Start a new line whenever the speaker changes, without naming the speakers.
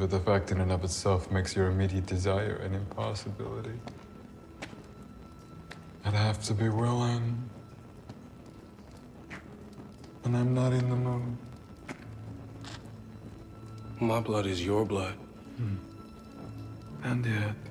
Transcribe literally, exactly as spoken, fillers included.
but the fact in and of itself makes your immediate desire an impossibility. I'd have to be willing. And I'm not in the mood.
My blood is your blood.
Hmm. And yet...